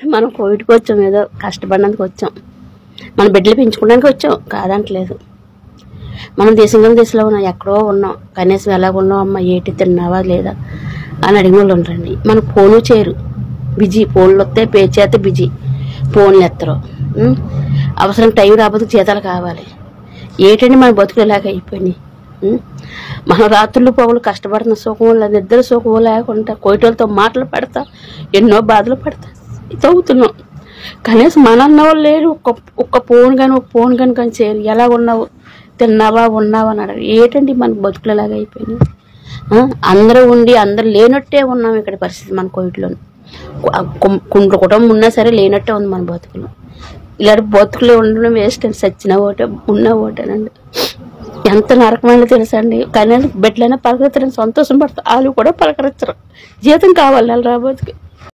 మనం కోవిడ్కి వచ్చాం, ఏదో కష్టపడినందుకు వచ్చాం, మన బిడ్డలు పెంచుకోవడానికి వచ్చాం, కాదంటలేదు. మనం దేశంలో ఉన్నాం, ఎక్కడో ఉన్నాం, కనీసం ఎలాగున్నావు అమ్మ, ఏటి తిన్నావా లేదా అని అడిగిన వాళ్ళు ఉంటారండి. మనకు ఫోను చేయరు, బిజీ, ఫోన్లు వస్తే పే చేస్తే బిజీ, ఫోన్లు ఎత్తరు. అవసరం టైం రాబోతే జీతాలు కావాలి. ఏటండి మన బతుకులు ఇలాగ అయిపోయినాయి. మనం రాత్రులు పొగలు కష్టపడుతున్న సుఖం నిద్ర సుఖం లేకుండా కోయిటలతో మాటలు పడతా ఎన్నో బాధలు పడతా తవ్వుతున్నాం. కనీసం మన అన్న వాళ్ళు లేరు, ఒక్క ఫోన్ కానీ చేయరు. ఎలా ఉన్నావు, తిన్నావా, ఉన్నావా అని అడగరు. ఏటండి మన బతుకులు ఇలాగ అయిపోయినాయి. అందరూ ఉండి అందరు లేనట్టే ఉన్నాం ఇక్కడ పరిస్థితి. మన కోవిడ్లో కుటుంబం ఉన్నా సరే లేనట్టే ఉంది మన బతుకులు. ఇలాంటి బతుకులు ఉండడం వేస్ట్ అండి, సచ్చిన ఓటే ఉన్న ఓటేనండి. ఎంత నరకమైనా తెలుసండి. కానీ బిడ్డలైనా పలకరించడానికి సంతోషం పడతారు, వాళ్ళు కూడా పలకరించరు. జీతం కావాలి వాళ్ళు రాబోతుకి.